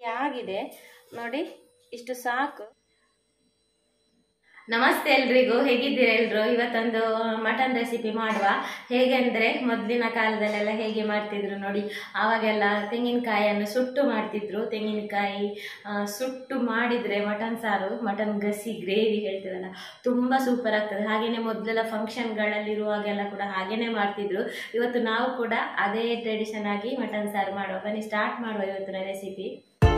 ಆಗಿದೆ ನೋಡಿ, ಇಷ್ಟು ಸಾಕು. ನಮಸ್ತೆ ಎಲ್ರಿಗೂ, ಹೇಗಿದ್ದೀರಾ ಎಲ್ರು? ಇವತ್ತೊಂದು ಮಟನ್ ರೆಸಿಪಿ ಮಾಡುವ. ಹೇಗೆಂದ್ರೆ ಮೊದಲಿನ ಕಾಲದಲ್ಲೆಲ್ಲ ಹೇಗೆ ಮಾಡ್ತಿದ್ರು ನೋಡಿ, ಆವಾಗೆಲ್ಲ ತೆಂಗಿನಕಾಯಿಯನ್ನು ಸುಟ್ಟು ಮಾಡ್ತಿದ್ರು. ತೆಂಗಿನಕಾಯಿ ಸುಟ್ಟು ಮಾಡಿದ್ರೆ ಮಟನ್ ಸಾರು, ಮಟನ್ ಗಸಿ ಗ್ರೇವಿ ಹೇಳ್ತೀವಲ್ಲ, ತುಂಬಾ ಸೂಪರ್ ಆಗ್ತದೆ. ಹಾಗೇನೆ ಮೊದಲೆಲ್ಲ ಫಂಕ್ಷನ್ಗಳಲ್ಲಿರುವಾಗೆಲ್ಲ ಕೂಡ ಹಾಗೇನೆ ಮಾಡ್ತಿದ್ರು. ಇವತ್ತು ನಾವು ಕೂಡ ಅದೇ ಟ್ರೆಡಿಷನ್ ಆಗಿ ಮಟನ್ ಸಾರು ಮಾಡುವ. ಬನ್ನಿ ಸ್ಟಾರ್ಟ್ ಮಾಡುವ ಇವತ್ತಿನ ರೆಸಿಪಿ.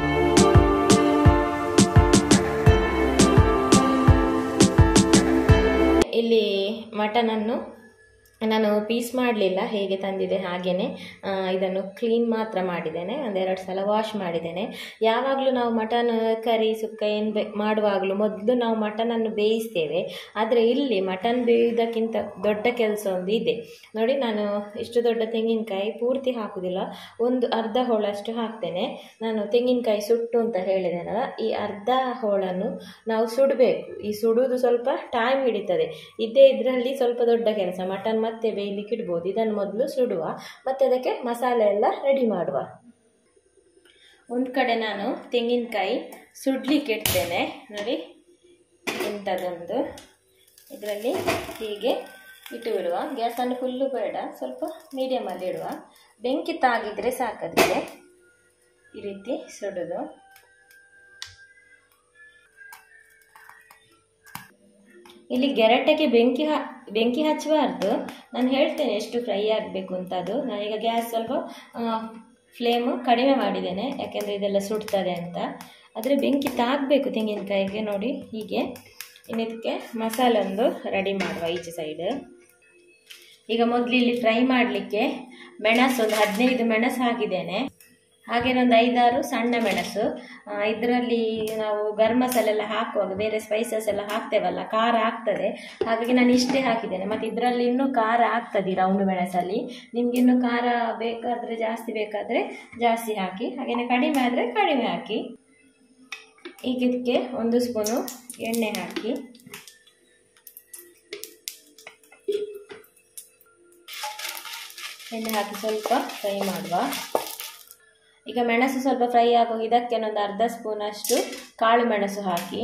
ಇಲ್ಲಿ ಮಟನ್ ಅನ್ನು ನಾನು ಪೀಸ್ ಮಾಡಲಿಲ್ಲ, ಹೇಗೆ ತಂದಿದೆ ಹಾಗೇನೆ ಇದನ್ನು ಕ್ಲೀನ್ ಮಾತ್ರ ಮಾಡಿದ್ದೇನೆ. ಒಂದೆರಡು ಸಲ ವಾಶ್ ಮಾಡಿದ್ದೇನೆ. ಯಾವಾಗಲೂ ನಾವು ಮಟನ್ ಕರಿ ಸುಕ್ಕ ಏನು ಮಾಡುವಾಗಲೂ ಮೊದಲು ನಾವು ಮಟನನ್ನು ಬೇಯಿಸ್ತೇವೆ. ಆದರೆ ಇಲ್ಲಿ ಮಟನ್ ಬೇಯುವುದಕ್ಕಿಂತ ದೊಡ್ಡ ಕೆಲಸ ಒಂದು ಇದೆ ನೋಡಿ. ನಾನು ಇಷ್ಟು ದೊಡ್ಡ ತೆಂಗಿನಕಾಯಿ ಪೂರ್ತಿ ಹಾಕುವುದಿಲ್ಲ, ಒಂದು ಅರ್ಧ ಹೋಳಷ್ಟು ಹಾಕ್ತೇನೆ. ನಾನು ತೆಂಗಿನಕಾಯಿ ಸುಟ್ಟು ಅಂತ ಹೇಳಿದ್ದೇನಲ್ಲ, ಈ ಅರ್ಧ ಹೋಳನ್ನು ನಾವು ಸುಡಬೇಕು. ಈ ಸುಡುವುದು ಸ್ವಲ್ಪ ಟೈಮ್ ಹಿಡಿತದೆ. ಇದೇ ಇದರಲ್ಲಿ ಸ್ವಲ್ಪ ದೊಡ್ಡ ಕೆಲಸ. ಮಟನ್ ಮತ್ತೆ ಬೇಯಲಿಕ್ಕೆ ಇಡ್ಬೋದು. ಇದನ್ನು ಮೊದಲು ಸುಡುವ, ಮತ್ತೆ ಅದಕ್ಕೆ ಮಸಾಲೆ ಎಲ್ಲ ರೆಡಿ ಮಾಡುವ. ಒಂದು ಕಡೆ ನಾನು ತೆಂಗಿನಕಾಯಿ ಸುಡ್ಲಿಕ್ಕೆ ಇಡ್ತೇನೆ ನೋಡಿ. ಇಂಥದ್ದೊಂದು ಇದರಲ್ಲಿ ಹೀಗೆ ಇಟ್ಟು ಬಿಡುವ. ಗ್ಯಾಸನ್ನು ಫುಲ್ಲು ಬೇಡ, ಸ್ವಲ್ಪ ಮೀಡಿಯಮಲ್ಲಿ ಇಡುವ. ಬೆಂಕಿ ತಾಗಿದ್ರೆ ಸಾಕದಿದೆ. ಈ ರೀತಿ ಸುಡುದು. ಇಲ್ಲಿ ಗೆರಟೆಗೆ ಬೆಂಕಿ ಹಚ್ಚಬಾರ್ದು. ನಾನು ಹೇಳ್ತೇನೆ ಎಷ್ಟು ಫ್ರೈ ಆಗಬೇಕು ಅಂತ. ಅದು ನಾನೀಗ ಗ್ಯಾಸ್ ಸ್ವಲ್ಪ ಫ್ಲೇಮು ಕಡಿಮೆ ಮಾಡಿದ್ದೇನೆ, ಯಾಕೆಂದರೆ ಇದೆಲ್ಲ ಸುಡ್ತದೆ ಅಂತ. ಆದರೆ ಬೆಂಕಿ ತಾಗಬೇಕು ತೆಂಗಿನಕಾಯಿಗೆ ನೋಡಿ ಹೀಗೆ. ಇನ್ನಿದಕ್ಕೆ ಮಸಾಲೆ ಒಂದು ರೆಡಿ ಮಾಡುವ ಈಚೆ ಸೈಡ್. ಈಗ ಮೊದಲು ಇಲ್ಲಿ ಫ್ರೈ ಮಾಡಲಿಕ್ಕೆ ಮೆಣಸು ಒಂದು 15 ಮೆಣಸು ಹಾಕಿದ್ದೇನೆ. ಹಾಗೇನೆ ಒಂದು 5-6 ಸಣ್ಣ ಮೆಣಸು. ಇದರಲ್ಲಿ ನಾವು ಗರಂ ಮಸಾಲೆ ಎಲ್ಲ ಹಾಕುವಾಗ ಬೇರೆ ಸ್ಪೈಸಸ್ ಎಲ್ಲ ಹಾಕ್ತೇವಲ್ಲ, ಖಾರ ಆಗ್ತದೆ. ಹಾಗಾಗಿ ನಾನು ಇಷ್ಟೇ ಹಾಕಿದ್ದೇನೆ. ಮತ್ತು ಇದರಲ್ಲಿ ಇನ್ನೂ ಖಾರ ಆಗ್ತದೆ ರೌಂಡ್ ಮೆಣಸಲ್ಲಿ. ನಿಮ್ಗೆ ಇನ್ನೂ ಖಾರ ಬೇಕಾದರೆ ಜಾಸ್ತಿ, ಬೇಕಾದರೆ ಜಾಸ್ತಿ ಹಾಕಿ, ಹಾಗೆಯೇ ಕಡಿಮೆ ಆದರೆ ಕಡಿಮೆ ಹಾಕಿ. ಈಗ ಇದಕ್ಕೆ 1 ಸ್ಪೂನು ಎಣ್ಣೆ ಹಾಕಿ, ಎಣ್ಣೆ ಹಾಕಿ ಸ್ವಲ್ಪ ಫ್ರೈ ಮಾಡುವ. ಈಗ ಮೆಣಸು ಸ್ವಲ್ಪ ಫ್ರೈ ಆಗೋ ಇದಕ್ಕೆ ಒಂದು ಅರ್ಧ ಸ್ಪೂನ್ ಅಷ್ಟು ಕಾಳು ಮೆಣಸು ಹಾಕಿ,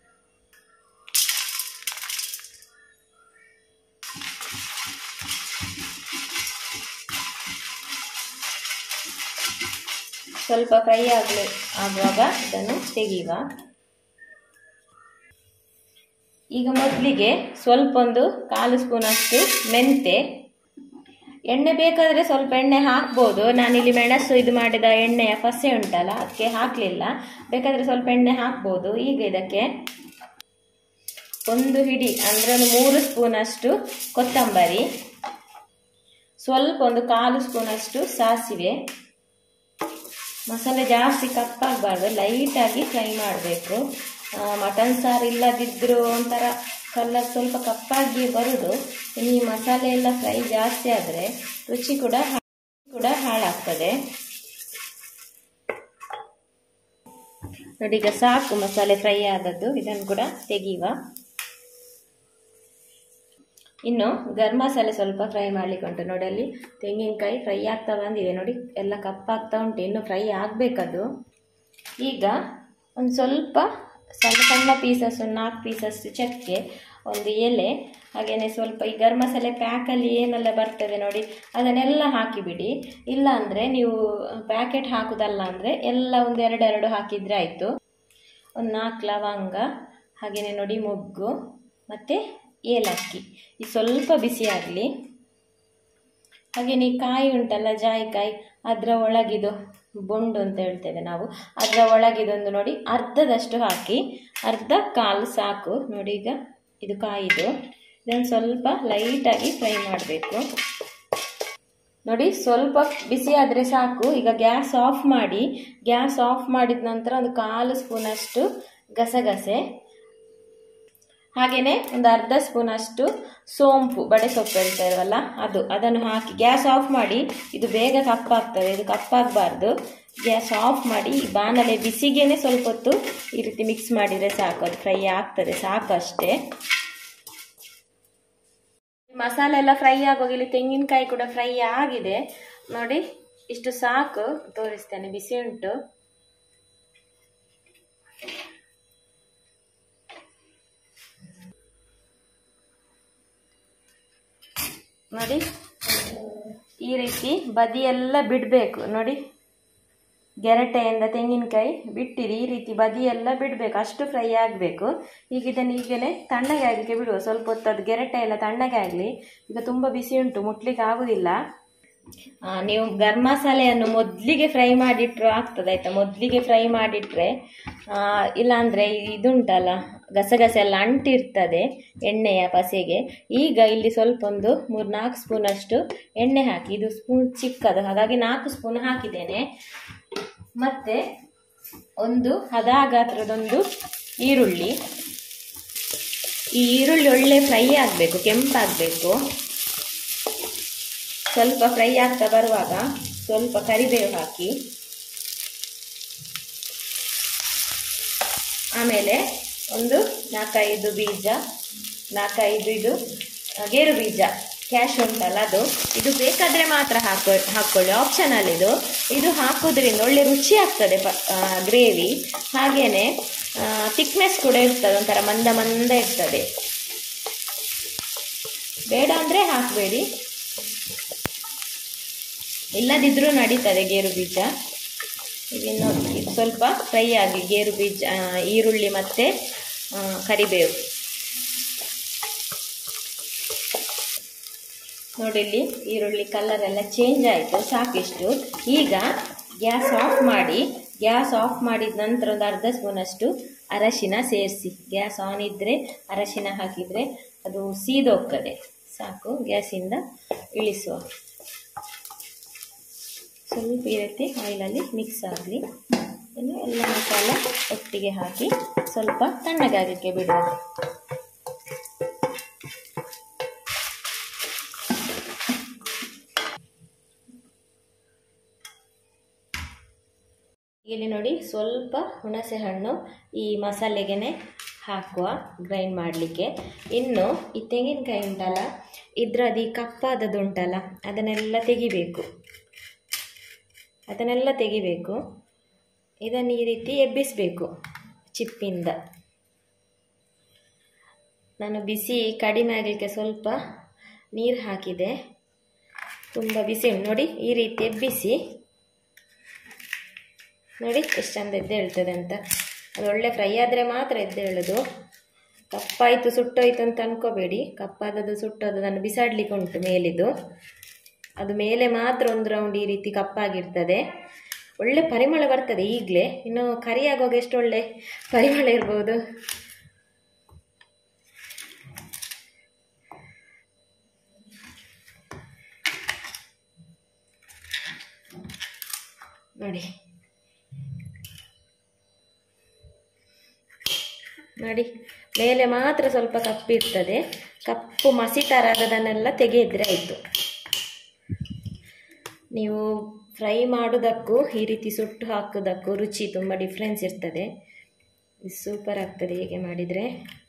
ಸ್ವಲ್ಪ ಫ್ರೈ ಆಗುವಾಗ ಇದನ್ನು ತೆಗೆಯುವ. ಈಗ ಮೊದಲಿಗೆ ಸ್ವಲ್ಪ ಒಂದು 1/4 ಸ್ಪೂನ್ ಅಷ್ಟು ಮೆಂತೆ. ಎಣ್ಣೆ ಬೇಕಾದರೆ ಸ್ವಲ್ಪ ಎಣ್ಣೆ ಹಾಕ್ಬೋದು. ನಾನಿಲ್ಲಿ ಮೆಣಸು ಇದು ಮಾಡಿದ ಎಣ್ಣೆಯ ಫಸೆ ಉಂಟಲ್ಲ, ಅದಕ್ಕೆ ಹಾಕಲಿಲ್ಲ. ಬೇಕಾದರೆ ಸ್ವಲ್ಪ ಎಣ್ಣೆ ಹಾಕ್ಬೋದು. ಈಗ ಇದಕ್ಕೆ ಒಂದು ಹಿಡಿ ಅಂದರೆ ಒಂದು 3 ಸ್ಪೂನ್ ಅಷ್ಟು ಕೊತ್ತಂಬರಿ, ಸ್ವಲ್ಪ ಒಂದು 1/4 ಸ್ಪೂನ್ ಅಷ್ಟು ಸಾಸಿವೆ. ಮಸಾಲೆ ಜಾಸ್ತಿ ಕಪ್ಪಾಗಬಾರ್ದು, ಲೈಟಾಗಿ ಫ್ರೈ ಮಾಡಬೇಕು. ಮಟನ್ ಸಾರು ಇಲ್ಲದಿದ್ದರೂ ಒಂಥರ ಕಲರ್ ಸ್ವಲ್ಪ ಕಪ್ಪಾಗಿ ಬರುವುದು. ಈ ಮಸಾಲೆ ಎಲ್ಲ ಫ್ರೈ ಜಾಸ್ತಿ ಆದರೆ ರುಚಿ ಕೂಡ ಹಾಳಾಗ್ತದೆ ನೋಡಿ. ಈಗ ಸಾಕು ಮಸಾಲೆ ಫ್ರೈ ಆದದ್ದು. ಇದನ್ನು ಕೂಡ ತೆಗೆಯುವ. ಇನ್ನು ಗರಂ ಮಸಾಲೆ ಸ್ವಲ್ಪ ಫ್ರೈ ಮಾಡ್ಲಿಕ್ಕೆ ಉಂಟು ನೋಡಿ. ಅಲ್ಲಿ ತೆಂಗಿನಕಾಯಿ ಫ್ರೈ ಆಗ್ತಾ ಬಂದಿದೆ ನೋಡಿ, ಎಲ್ಲ ಕಪ್ಪಾಗ್ತಾ ಉಂಟು, ಇನ್ನು ಫ್ರೈ ಆಗಬೇಕದು. ಈಗ ಒಂದು ಸ್ವಲ್ಪ ಸಣ್ಣ ಸಣ್ಣ ಪೀಸಸ್, 4 ಪೀಸಸ್ ಚಕ್ಕೆ, ಒಂದು ಎಲೆ, ಹಾಗೆಯೇ ಸ್ವಲ್ಪ ಈ ಗರಂ ಮಸಾಲೆ ಪ್ಯಾಕಲ್ಲಿ ಏನೆಲ್ಲ ಬರ್ತದೆ ನೋಡಿ, ಅದನ್ನೆಲ್ಲ ಹಾಕಿಬಿಡಿ. ಇಲ್ಲ ಅಂದರೆ ನೀವು ಪ್ಯಾಕೆಟ್ ಹಾಕೋದಲ್ಲ ಅಂದರೆ ಎಲ್ಲ ಒಂದು 2 ಹಾಕಿದರೆ ಆಯಿತು. ಒಂದು 4 ಲವಂಗ, ಹಾಗೆಯೇ ನೋಡಿ ಮೊಗ್ಗು ಮತ್ತು ಏಲಕ್ಕಿ. ಈ ಸ್ವಲ್ಪ ಬಿಸಿ ಆಗಲಿ. ಹಾಗೆಯೇ ಈ ಕಾಯಿ ಉಂಟಲ್ಲ, ಜಾಯಿಕಾಯಿ, ಅದರ ಒಳಗಿದು ಬೊಂಡು ಅಂತ ಹೇಳ್ತೇವೆ ನಾವು, ಅದರ ಒಳಗಿದೊಂದು ನೋಡಿ ಅರ್ಧದಷ್ಟು ಹಾಕಿ, ಅರ್ಧ ಕಾಲು ಸಾಕು ನೋಡಿ. ಈಗ ಇದು ಕಾಯಿದು, ಇದನ್ನು ಸ್ವಲ್ಪ ಲೈಟಾಗಿ ಫ್ರೈ ಮಾಡಬೇಕು ನೋಡಿ. ಸ್ವಲ್ಪ ಬಿಸಿ ಆದರೆ ಸಾಕು. ಈಗ ಗ್ಯಾಸ್ ಆಫ್ ಮಾಡಿ, ಗ್ಯಾಸ್ ಆಫ್ ಮಾಡಿದ ನಂತರ ಒಂದು 1/4 ಸ್ಪೂನ್ ಅಷ್ಟು ಗಸಗಸೆ, ಹಾಗೆಯೇ ಒಂದು ಅರ್ಧ ಸ್ಪೂನ್ ಅಷ್ಟು ಸೋಂಪು, ಬಡೆ ಸೊಪ್ಪು ಹೇಳ್ತಾರಲ್ಲ ಅದನ್ನು ಹಾಕಿ ಗ್ಯಾಸ್ ಆಫ್ ಮಾಡಿ. ಇದು ಬೇಗ ಕಪ್ಪಾಗ್ತದೆ, ಇದು ಕಪ್ಪಾಗಬಾರ್ದು. ಗ್ಯಾಸ್ ಆಫ್ ಮಾಡಿ ಈ ಬಾಣಲೆ ಬಿಸಿಗೇನೆ ಸ್ವಲ್ಪ ಹೊತ್ತು ಈ ರೀತಿ ಮಿಕ್ಸ್ ಮಾಡಿದರೆ ಸಾಕು, ಅದು ಫ್ರೈ ಆಗ್ತದೆ, ಸಾಕು ಅಷ್ಟೇ. ಮಸಾಲೆ ಎಲ್ಲ ಫ್ರೈ ಆಗೋಗಿ ಇಲ್ಲಿ ತೆಂಗಿನಕಾಯಿ ಕೂಡ ಫ್ರೈ ಆಗಿದೆ ನೋಡಿ. ಇಷ್ಟು ಸಾಕು, ತೋರಿಸ್ತೇನೆ, ಬಿಸಿ ಉಂಟು. ನೋಡಿ ಈ ರೀತಿ ಬದಿಯೆಲ್ಲ ಬಿಡಬೇಕು. ನೋಡಿ ಗೆರಟೆಯಿಂದ ತೆಂಗಿನಕಾಯಿ ಬಿಟ್ಟಿರಿ, ಈ ರೀತಿ ಬದಿಯೆಲ್ಲ ಬಿಡಬೇಕು, ಅಷ್ಟು ಫ್ರೈ ಆಗಬೇಕು. ಈಗ ಇದನ್ನು ಈಗಲೇ ತಣ್ಣಗೆ ಆಗಲಿಕ್ಕೆ ಬಿಡುವ. ಸ್ವಲ್ಪ ಹೊತ್ತದ್ದು ಗೆರಟೆ ಎಲ್ಲ ತಣ್ಣಗೆ ಆಗಲಿ. ಈಗ ತುಂಬ ಬಿಸಿ ಉಂಟು, ಮುಟ್ಲಿಕ್ಕೆ ಆಗುದಿಲ್ಲ. ನೀವು ಗರಂ ಮಸಾಲೆಯನ್ನು ಮೊದಲಿಗೆ ಫ್ರೈ ಮಾಡಿಟ್ರು ಆಗ್ತದೆ ಆಯ್ತಾ. ಮೊದಲಿಗೆ ಫ್ರೈ ಮಾಡಿಟ್ರೆ ಇಲ್ಲಾಂದರೆ ಇದುಂಟಲ್ಲ ಗಸಗಸೆ ಎಲ್ಲ ಅಂಟಿರ್ತದೆ ಎಣ್ಣೆಯ ಪಸೆಗೆ. ಈಗ ಇಲ್ಲಿ ಸ್ವಲ್ಪ ಒಂದು 3-4 ಸ್ಪೂನಷ್ಟು ಎಣ್ಣೆ ಹಾಕಿ, ಇದು ಸ್ಪೂನ್ ಚಿಕ್ಕದು ಹಾಗಾಗಿ 4 ಸ್ಪೂನ್ ಹಾಕಿದ್ದೇನೆ. ಮತ್ತೆ ಒಂದು ಗಾತ್ರದೊಂದು ಈರುಳ್ಳಿ. ಈ ಈರುಳ್ಳಿ ಒಳ್ಳೆ ಫ್ರೈ ಆಗಬೇಕು, ಕೆಂಪಾಗಬೇಕು. ಸ್ವಲ್ಪ ಫ್ರೈ ಆಗ್ತಾ ಬರುವಾಗ ಸ್ವಲ್ಪ ಕರಿಬೇವು ಹಾಕಿ, ಆಮೇಲೆ ಒಂದು 4-5 ಬೀಜ, 4-5 ಇದು ಗೇರು ಬೀಜ, ಕ್ಯಾಶ್ ಉಂಟಲ್ಲ ಅದು, ಇದು ಬೇಕಾದರೆ ಮಾತ್ರ ಹಾಕ್ಕೊಳ್ಳಿ, ಆಪ್ಷನಲ್ ಇದು. ಇದು ಹಾಕೋದ್ರಿಂದ ಒಳ್ಳೆ ರುಚಿ ಆಗ್ತದೆ ಗ್ರೇವಿ. ಹಾಗೆಯೇ ಥಿಕ್ನೆಸ್ ಕೂಡ ಇರ್ತದೆ, ಒಂಥರ ಮಂದ ಮಂದ ಇರ್ತದೆ. ಬೇಡ ಅಂದರೆ ಹಾಕಬೇಡಿ, ಇಲ್ಲದಿದ್ರೂ ನಡೀತದೆ ಗೇರು ಬೀಜ. ಇನ್ನು ಇದು ಸ್ವಲ್ಪ ಫ್ರೈ ಆಗಿ ಗೇರು ಬೀಜ, ಈರುಳ್ಳಿ ಮತ್ತು ಕರಿಬೇವು. ನೋಡಿ ಇಲ್ಲಿ ಈರುಳ್ಳಿ ಕಲರ್ ಎಲ್ಲ ಚೇಂಜ್ ಆಯಿತು, ಸಾಕಿಷ್ಟು. ಈಗ ಗ್ಯಾಸ್ ಆಫ್ ಮಾಡಿ, ಗ್ಯಾಸ್ ಆಫ್ ಮಾಡಿದ ನಂತರ ಒಂದು ಅರ್ಧ ಸ್ಪೂನಷ್ಟು ಅರಶಿನ ಸೇರಿಸಿ. ಗ್ಯಾಸ್ ಆನ್ ಇದ್ದರೆ ಅರಶಿನ ಹಾಕಿದರೆ ಅದು ಸೀದೋಗ್ತದೆ. ಸಾಕು, ಗ್ಯಾಸಿಂದ ಇಳಿಸುವ. ಸ್ವಲ್ಪ ಈ ರೀತಿ ಆಯಿಲಲ್ಲಿ ಮಿಕ್ಸ್ ಆಗಲಿ. ಇನ್ನು ಎಲ್ಲ ಮಸಾಲ ಒಟ್ಟಿಗೆ ಹಾಕಿ ಸ್ವಲ್ಪ ತಣ್ಣಗಾಗಲಿಕ್ಕೆ ಬಿಡುವ. ಇಲ್ಲಿ ನೋಡಿ ಸ್ವಲ್ಪ ಹುಣಸೆ ಹಣ್ಣು ಈ ಮಸಾಲೆಗೆ ಹಾಕುವ, ಗ್ರೈಂಡ್ ಮಾಡಲಿಕ್ಕೆ. ಇನ್ನು ಈ ತೆಂಗಿನಕಾಯಿ ಉಂಟಲ್ಲ, ಇದರದ್ದು ಈ ಕಪ್ಪಾದದ್ದು ಉಂಟಲ್ಲ, ಅದನ್ನೆಲ್ಲ ತೆಗಿಬೇಕು. ಇದನ್ನು ಈ ರೀತಿ ಎಬ್ಬಿಸಬೇಕು ಚಿಪ್ಪಿಂದ. ನಾನು ಬಿಸಿ ಕಡಿಮೆ ಆಗಲಿಕ್ಕೆ ಸ್ವಲ್ಪ ನೀರು ಹಾಕಿದೆ, ತುಂಬ ಬಿಸಿ ಉಂಟು. ನೋಡಿ ಈ ರೀತಿ ಎಬ್ಬಿಸಿ. ನೋಡಿ ಎಷ್ಟು ಚಂದ ಎದ್ದೇಳ್ತದೆ ಅಂತ. ಅದು ಒಳ್ಳೆ ಫ್ರೈ ಆದರೆ ಮಾತ್ರ ಎದ್ದೇಳೋದು. ಕಪ್ಪಾಯಿತು ಸುಟ್ಟೋಯ್ತು ಅಂತ ಅನ್ಕೋಬೇಡಿ. ಕಪ್ಪಾದದ್ದು ಸುಟ್ಟೋದು ನಾನು ಬಿಸಾಡಲಿಕ್ಕೆ ಉಂಟು ಮೇಲಿದು. ಅದು ಮೇಲೆ ಮಾತ್ರ ಒಂದು ರೌಂಡ್ ಈ ರೀತಿ ಕಪ್ಪಾಗಿರ್ತದೆ. ಒಳ್ಳೆ ಪರಿಮಳ ಬರ್ತದೆ ಈಗಲೇ. ಇನ್ನು ಕರಿ ಆಗುವಾಗ ಎಷ್ಟು ಒಳ್ಳೆ ಪರಿಮಳ ಇರ್ಬೋದು. ನೋಡಿ ಮೇಲೆ ಮಾತ್ರ ಸ್ವಲ್ಪ ಕಪ್ಪಿರ್ತದೆ. ಕಪ್ಪು ಮಸಿ ಥರ ಅದನ್ನೆಲ್ಲ ತೆಗೆಯಿದ್ರೆ ಆಯಿತು. ನೀವು ಫ್ರೈ ಮಾಡೋದಕ್ಕೂ ಈ ರೀತಿ ಸುಟ್ಟು ಹಾಕೋದಕ್ಕೂ ರುಚಿ ತುಂಬ ಡಿಫ್ರೆನ್ಸ್ ಇರ್ತದೆ. ಸೂಪರ್ ಆಗ್ತದೆ ಹೀಗೆ ಮಾಡಿದರೆ.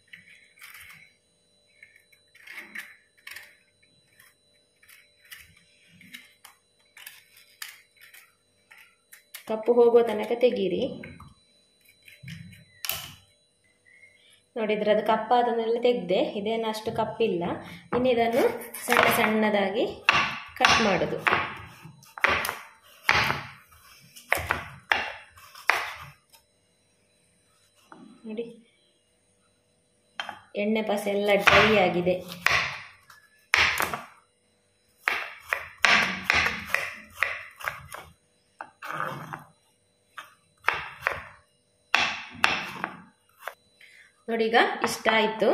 ಕಪ್ಪು ಹೋಗೋ ತನಕ ತೆಗೀರಿ. ನೋಡಿದ್ರೆ ಅದು ಕಪ್ಪಾದನ್ನೆಲ್ಲ ತೆಗೆದೆ. ಇದೇನು ಅಷ್ಟು ಕಪ್ಪಿಲ್ಲ. ಇನ್ನು ಇದನ್ನು ಸಣ್ಣ ಸಣ್ಣದಾಗಿ ಕಟ್ ಮಾಡೋದು. ನೋಡಿ ಎಣ್ಣೆ ಪಸೆ ಎಲ್ಲ ಡ್ರೈ ಆಗಿದೆ. ನೋಡಿ ಈಗ ಇಷ್ಟ ಆಯಿತು.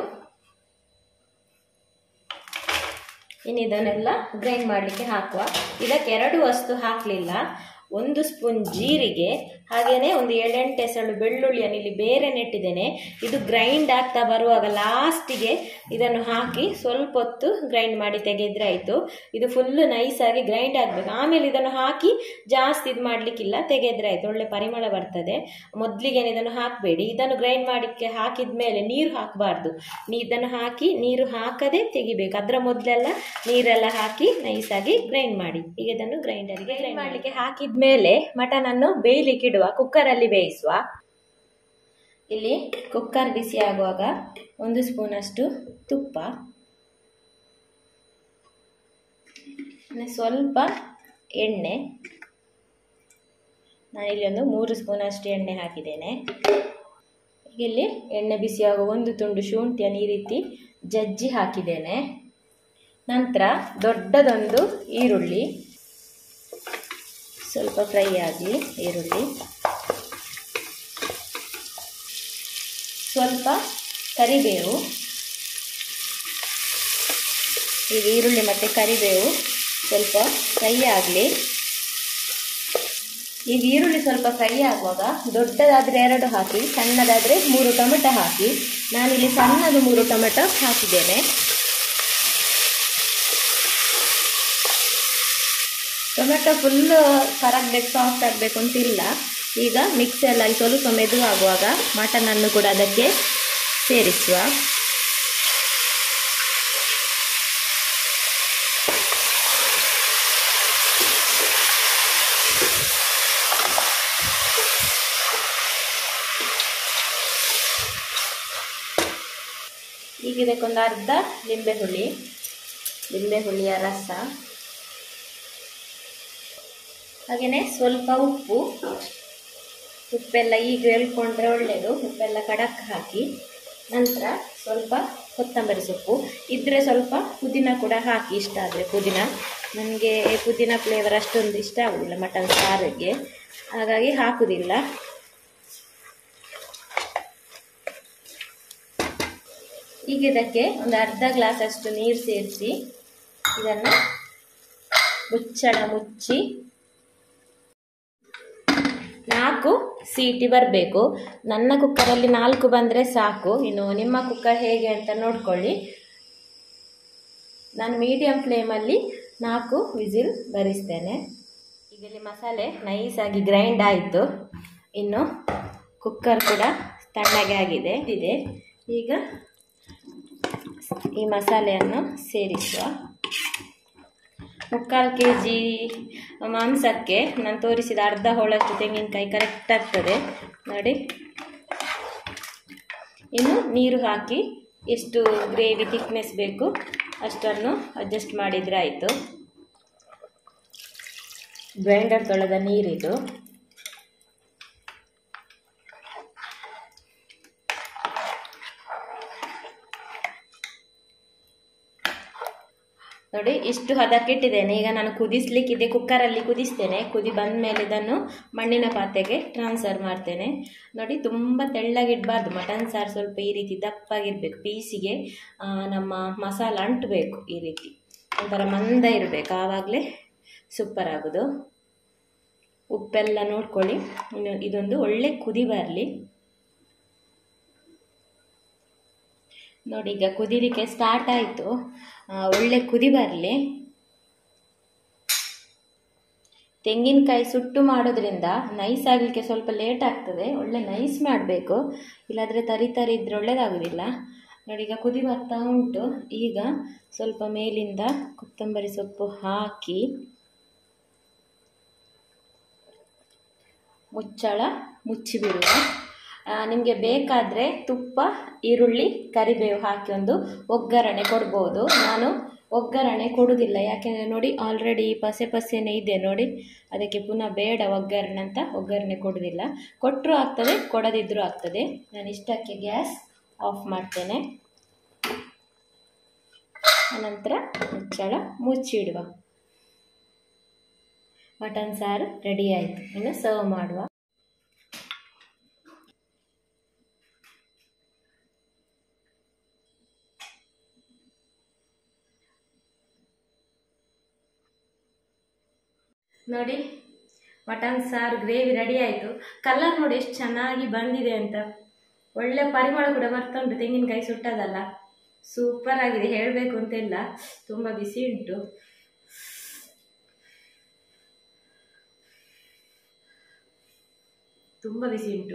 ಇನ್ನು ಇದನ್ನೆಲ್ಲ ಗ್ರೈಂಡ್ ಮಾಡಲಿಕ್ಕೆ ಹಾಕುವ. ಇದಕ್ಕೆ 2 ವಸ್ತು ಹಾಕಲಿಲ್ಲ. 1 ಸ್ಪೂನ್ ಜೀರಿಗೆ, ಹಾಗೆಯೇ ಒಂದು 7-8 ಎಸಳು ಬೆಳ್ಳುಳ್ಳಿಯನ್ನು ಇಲ್ಲಿ ಬೇರೆ ನೆಟ್ಟಿದ್ದೇನೆ. ಇದು ಗ್ರೈಂಡ್ ಆಗ್ತಾ ಬರುವಾಗ ಲಾಸ್ಟಿಗೆ ಇದನ್ನು ಹಾಕಿ ಸ್ವಲ್ಪ ಹೊತ್ತು ಗ್ರೈಂಡ್ ಮಾಡಿ ತೆಗೆದ್ರೆ ಆಯಿತು. ಇದು ಫುಲ್ಲು ನೈಸಾಗಿ ಗ್ರೈಂಡ್ ಆಗಬೇಕು. ಆಮೇಲೆ ಇದನ್ನು ಹಾಕಿ ಜಾಸ್ತಿ ಇದು ಮಾಡಲಿಕ್ಕಿಲ್ಲ, ತೆಗೆದ್ರೆ ಆಯಿತು. ಒಳ್ಳೆ ಪರಿಮಳ ಬರ್ತದೆ. ಮೊದಲಿಗೆ ಇದನ್ನು ಹಾಕಬೇಡಿ. ಇದನ್ನು ಗ್ರೈಂಡ್ ಮಾಡಲಿಕ್ಕೆ ಹಾಕಿದ ಮೇಲೆ ನೀರು ಹಾಕಬಾರ್ದು. ಇದನ್ನು ಹಾಕಿ ನೀರು ಹಾಕದೆ ತೆಗಿಬೇಕು. ಅದರ ಮೊದಲೆಲ್ಲ ನೀರೆಲ್ಲ ಹಾಕಿ ನೈಸಾಗಿ ಗ್ರೈಂಡ್ ಮಾಡಿ. ಈಗ ಇದನ್ನು ಗ್ರೈಂಡರಿಗೆ ಗ್ರೈಂಡ್ ಮಾಡಲಿಕ್ಕೆ ಹಾಕಿದ ಮೇಲೆ ಮಟನನ್ನು ಬೇಯಲಿಕ್ಕೆ ಇಡುವ. ಕುಕ್ಕರಲ್ಲಿ ಬೇಯಿಸುವ. ಇಲ್ಲಿ ಕುಕ್ಕರ್ ಬಿಸಿ ಆಗುವಾಗ 1 ಸ್ಪೂನಷ್ಟು ತುಪ್ಪ, ಸ್ವಲ್ಪ ಎಣ್ಣೆ, ನಾನಿಲ್ಲಿ ಒಂದು 3 ಸ್ಪೂನ್ ಅಷ್ಟು ಎಣ್ಣೆ ಹಾಕಿದ್ದೇನೆ. ಇಲ್ಲಿ ಎಣ್ಣೆ ಬಿಸಿಯಾಗುವ 1 ತುಂಡು ಶುಂಠಿಯನ್ನು ಈ ರೀತಿ ಜಜ್ಜಿ ಹಾಕಿದ್ದೇನೆ. ನಂತರ ದೊಡ್ಡದೊಂದು ಈರುಳ್ಳಿ, ಸ್ವಲ್ಪ ಫ್ರೈ ಆಗಲಿ ಈರುಳ್ಳಿ. ಸ್ವಲ್ಪ ಕರಿಬೇವು, ಈಗ ಈರುಳ್ಳಿ ಮತ್ತು ಕರಿಬೇವು ಸ್ವಲ್ಪ ಫ್ರೈ ಆಗಲಿ. ಈಗ ಈರುಳ್ಳಿ ಸ್ವಲ್ಪ ಫ್ರೈ ಆಗುವಾಗ ದೊಡ್ಡದಾದರೆ 2 ಹಾಕಿ, ಸಣ್ಣದಾದರೆ 3 ಟೊಮೆಟೊ ಹಾಕಿ. ನಾನಿಲ್ಲಿ ಸಣ್ಣದು 3 ಟೊಮೆಟೊ ಹಾಕಿದ್ದೇನೆ. ಟೊಮೆಟೊ ಫುಲ್ಲು ಕರಗಬೇಕು, ಸಾಫ್ಟ್ ಆಗಬೇಕು ಅಂತಿಲ್ಲ. ಈಗ ಮಿಕ್ಸಲ್ಲಿ ಸ್ವಲ್ಪ ಮೆದುವಾಗುವಾಗ ಮಟನನ್ನು ಕೂಡ ಅದಕ್ಕೆ ಸೇರಿಸುವ. ಈಗ ಇದಕ್ಕೊಂದು ಅರ್ಧ ಲಿಂಬೆಹುಳಿಯ ರಸ, ಹಾಗೆಯೇ ಸ್ವಲ್ಪ ಉಪ್ಪೆಲ್ಲ ಈಗ ಹೇಳ್ಕೊಂಡ್ರೆ ಒಳ್ಳೆಯದು. ಉಪ್ಪೆಲ್ಲ ಕಡಕ್ ಹಾಕಿ, ನಂತರ ಸ್ವಲ್ಪ ಕೊತ್ತಂಬರಿ ಸೊಪ್ಪು ಇದ್ದರೆ ಸ್ವಲ್ಪ ಪುದೀನ ಕೂಡ ಹಾಕಿ. ಇಷ್ಟ ಆದರೆ ಪುದೀನ, ನನಗೆ ಪುದೀನ ಫ್ಲೇವರ್ ಅಷ್ಟೊಂದು ಇಷ್ಟ ಆಗೋದಿಲ್ಲ ಮಟನ್ ಸಾರಿಗೆ, ಹಾಗಾಗಿ ಹಾಕುವುದಿಲ್ಲ. ಈಗ ಇದಕ್ಕೆ ಒಂದು ಅರ್ಧ ಗ್ಲಾಸ್ ಅಷ್ಟು ನೀರು ಸೇರಿಸಿ ಇದನ್ನು ಮುಚ್ಚಳ ಮುಚ್ಚಿ 4 ಸೀಟಿ ಬರಬೇಕು. ನನ್ನ ಕುಕ್ಕರಲ್ಲಿ 4 ಬಂದರೆ ಸಾಕು. ಇನ್ನು ನಿಮ್ಮ ಕುಕ್ಕರ್ ಹೇಗೆ ಅಂತ ನೋಡ್ಕೊಳ್ಳಿ. ನಾನು ಮೀಡಿಯಂ ಫ್ಲೇಮಲ್ಲಿ 4 ವಿಸಿಲ್ ಬರಿಸ್ತೇನೆ. ಈಗ ಇಲ್ಲಿ ಮಸಾಲೆ ನೈಸಾಗಿ ಗ್ರೈಂಡ್ ಆಯಿತು. ಇನ್ನು ಕುಕ್ಕರ್ ಕೂಡ ತಣ್ಣಗೆ ಆಗಿದೆ. ಈಗ ಈ ಮಸಾಲೆಯನ್ನು ಸೇರಿಸುವ. 3/4 kg ಮಾಂಸಕ್ಕೆ ನಾನು ತೋರಿಸಿದ ಅರ್ಧ ಹೋಳಷ್ಟು ತೆಂಗಿನಕಾಯಿ ಕರೆಕ್ಟ್ ಆಗ್ತದೆ ನೋಡಿ. ಇನ್ನು ನೀರು ಹಾಕಿ ಎಷ್ಟು ಗ್ರೇವಿ ಥಿಕ್ನೆಸ್ ಬೇಕು ಅಷ್ಟನ್ನು ಅಡ್ಜಸ್ಟ್ ಮಾಡಿದರೆ ಆಯಿತು. ಗ್ರೈಂಡರ್ ತೊಳೆದ ನೀರಿದು. ನೋಡಿ ಇಷ್ಟು ಹದಕ್ಕೆ ಇಟ್ಟಿದ್ದೇನೆ. ಈಗ ನಾನು ಕುದಿಸ್ಲಿಕ್ಕಿದೆ, ಕುಕ್ಕರಲ್ಲಿ ಕುದಿಸ್ತೇನೆ. ಕುದಿ ಬಂದ ಮೇಲೆ ಇದನ್ನು ಮಣ್ಣಿನ ಪಾತ್ರೆಗೆ ಟ್ರಾನ್ಸ್ಫರ್ ಮಾಡ್ತೇನೆ. ನೋಡಿ ತುಂಬ ತೆಳ್ಳಗಿಡಬಾರ್ದು ಮಟನ್ ಸಾರು, ಸ್ವಲ್ಪ ಈ ರೀತಿ ದಪ್ಪಾಗಿರಬೇಕು. ಪೀಸಿಗೆ ನಮ್ಮ ಮಸಾಲ ಅಂಟಬೇಕು, ಈ ರೀತಿ ಒಂಥರ ಮಂದ ಇರಬೇಕು, ಆವಾಗಲೇ ಸೂಪರ್ ಆಗೋದು. ಉಪ್ಪೆಲ್ಲ ನೋಡ್ಕೊಳ್ಳಿ. ಇದೊಂದು ಒಳ್ಳೆ ಕುದಿ ಬರಲಿ. ನೋಡಿ ಈಗ ಕುದಿಲಿಕ್ಕೆ ಸ್ಟಾರ್ಟ್ ಆಯಿತು. ಒಳ್ಳೆ ಕುದಿ ಬರಲಿ. ತೆಂಗಿನಕಾಯಿ ಸುಟ್ಟು ಮಾಡೋದ್ರಿಂದ ನೈಸ್ ಆಗಲಿಕ್ಕೆ ಸ್ವಲ್ಪ ಲೇಟ್ ಆಗ್ತದೆ. ಒಳ್ಳೆ ನೈಸ್ ಮಾಡಬೇಕು, ಇಲ್ಲಾಂದರೆ ತರಿ ಇದ್ರೆ ಒಳ್ಳೆಯದಾಗೋದಿಲ್ಲ. ನೋಡಿ ಈಗ ಕುದಿ ಬರ್ತಾ ಉಂಟು. ಈಗ ಸ್ವಲ್ಪ ಮೇಲಿಂದ ಕೊತ್ತಂಬರಿ ಸೊಪ್ಪು ಹಾಕಿ ಮುಚ್ಚಳ ಮುಚ್ಚಿಬಿಡುವ. ನಿಮಗೆ ಬೇಕಾದರೆ ತುಪ್ಪ, ಈರುಳ್ಳಿ, ಕರಿಬೇವು ಹಾಕಿ ಒಂದು ಒಗ್ಗರಣೆ ಕೊಡ್ಬೋದು. ನಾನು ಒಗ್ಗರಣೆ ಕೊಡುವುದಿಲ್ಲ, ಯಾಕೆಂದರೆ ನೋಡಿ ಆಲ್ರೆಡಿ ಪಸೆನೇ ಇದೆ ನೋಡಿ, ಅದಕ್ಕೆ ಪುನಃ ಬೇಡ ಒಗ್ಗರಣೆ ಅಂತ ಒಗ್ಗರಣೆ ಕೊಡುವುದಿಲ್ಲ. ಕೊಟ್ಟರೂ ಆಗ್ತದೆ, ಕೊಡದಿದ್ದರೂ ಆಗ್ತದೆ. ನಾನು ಇಷ್ಟಕ್ಕೆ ಗ್ಯಾಸ್ ಆಫ್ ಮಾಡ್ತೇನೆ. ಅನಂತರ ಮುಚ್ಚಳ ಮುಚ್ಚಿಡುವ. ಮಟನ್ ಸಾರು ರೆಡಿ ಆಯಿತು. ಇನ್ನು ಸರ್ವ್ ಮಾಡುವ. ನೋಡಿ ಮಟನ್ ಸಾರು ಗ್ರೇವಿ ರೆಡಿ ಆಯಿತು. ಕಲರ್ ನೋಡಿ ಎಷ್ಟು ಚೆನ್ನಾಗಿ ಬಂದಿದೆ ಅಂತ. ಒಳ್ಳೆ ಪರಿಮಳ ಕೂಡ ಬರ್ತಾ ಉಂಟು, ತೆಂಗಿನಕಾಯಿ ಸುಟ್ಟದಲ್ಲ. ಸೂಪರ್ ಆಗಿದೆ, ಹೇಳಬೇಕು ಅಂತ ಇಲ್ಲ. ತುಂಬ ಬಿಸಿ ಉಂಟು. ತುಂಬ ಬಿಸಿ ಉಂಟು.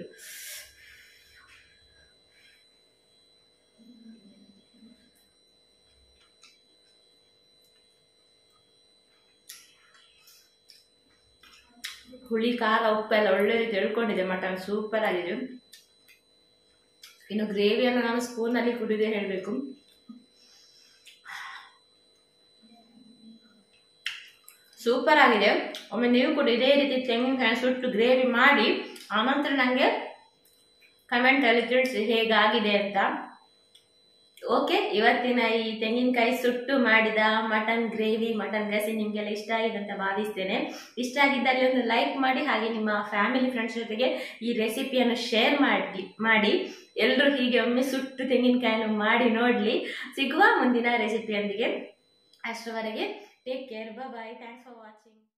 ಹುಳಿ, ಖಾರ, ಉಪ್ಪೆಲ್ಲ ಒಳ್ಳೆ ರೀತಿ ಎಳ್ಕೊಂಡಿದೆ. ಮಟನ್ ಸೂಪರ್ ಆಗಿದೆ. ಇನ್ನು ಗ್ರೇವಿಯನ್ನು ನಾನು ಸ್ಪೂನಲ್ಲಿ ಕುಡಿದೇ ಹೇಳಬೇಕು. ಸೂಪರ್ ಆಗಿದೆ. ಒಮ್ಮೆ ನೀವು ಕೂಡ ಇದೇ ರೀತಿ ತೆಂಗಿನಕಾಯಿ ಸುಟ್ಟು ಗ್ರೇವಿ ಮಾಡಿ ಆನಂತರ ನನಗೆ ಕಮೆಂಟ್ ಅಲ್ಲಿ ತಿಳಿಸಿ ಹೇಗಾಗಿದೆ ಅಂತ. ಓಕೆ, ಇವತ್ತಿನ ಈ ತೆಂಗಿನಕಾಯಿ ಸುಟ್ಟು ಮಾಡಿದ ಮಟನ್ ಗ್ರೇವಿ, ಮಟನ್ ಗಸಿ ನಿಮಗೆಲ್ಲ ಇಷ್ಟ ಆಗಿದೆ ಅಂತ ಭಾವಿಸ್ತೇನೆ. ಇಷ್ಟ ಆಗಿದ್ದಲ್ಲಿ ಒಂದು ಲೈಕ್ ಮಾಡಿ, ಹಾಗೆ ನಿಮ್ಮ ಫ್ಯಾಮಿಲಿ ಫ್ರೆಂಡ್ಸ್ ಜೊತೆಗೆ ಈ ರೆಸಿಪಿಯನ್ನು ಶೇರ್ ಮಾಡಿ ಎಲ್ಲರೂ ಹೀಗೆ ಒಮ್ಮೆ ಸುಟ್ಟು ತೆಂಗಿನಕಾಯಿಯನ್ನು ಮಾಡಿ ನೋಡಲಿ. ಸಿಗುವ ಮುಂದಿನ ರೆಸಿಪಿಯೊಂದಿಗೆ. ಅಷ್ಟರವರೆಗೆ take care, bye. Thanks for watching.